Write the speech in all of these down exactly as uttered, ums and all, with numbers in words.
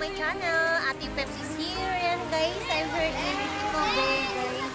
my channel. Ate Peps is here. Ayan guys, I'm here in Tingle Bay guys.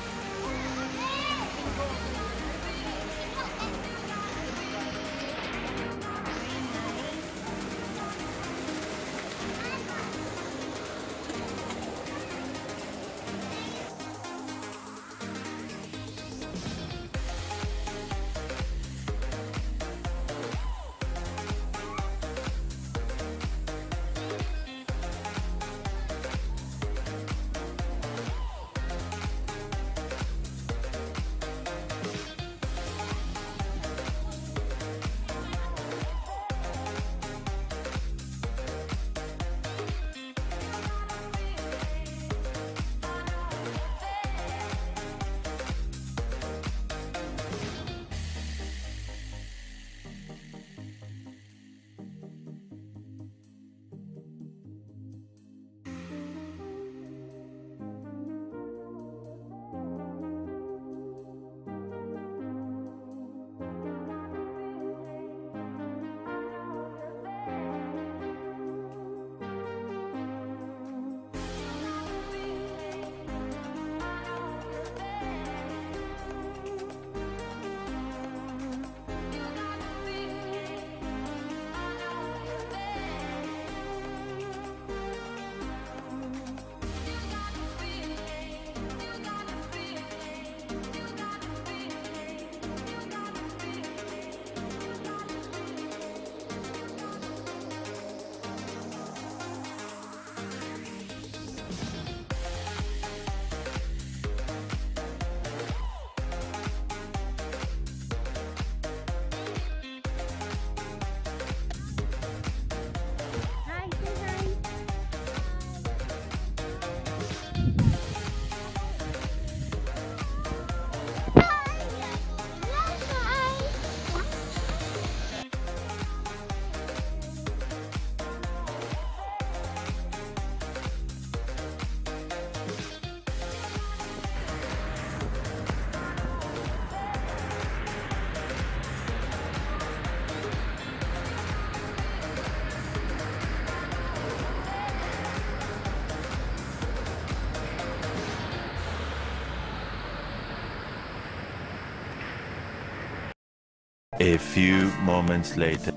A few moments later.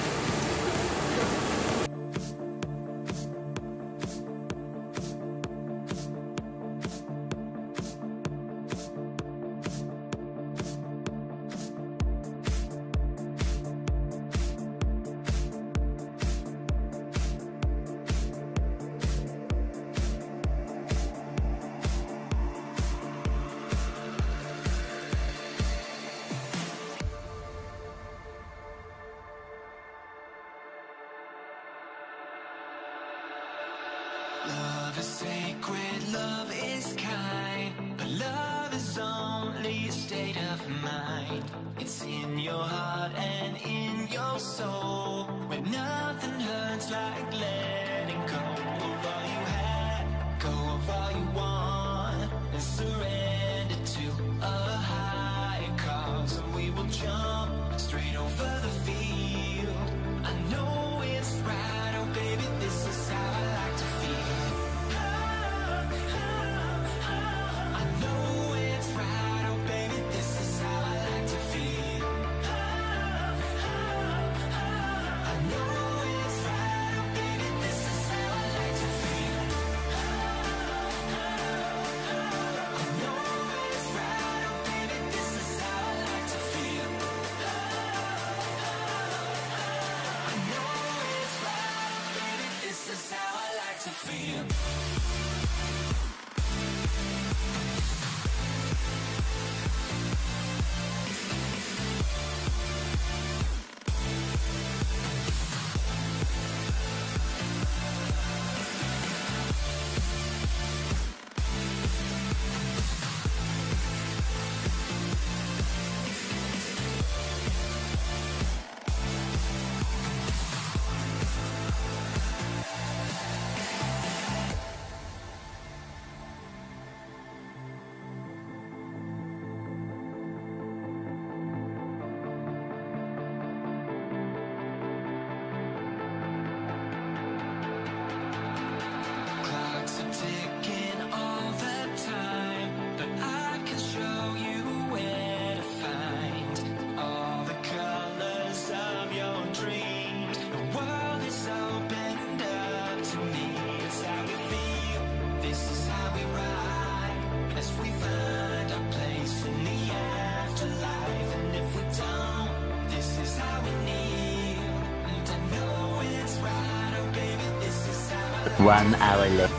Love is sacred, love is kind, but love is only a state of mind. It's in your heart and in your soul, where nothing hurts like letting go of all you had, go of all you want, and surrender to a higher cause. And we will jump straight over the field. I know it's right, oh baby, this is how I like to feel. One hour later.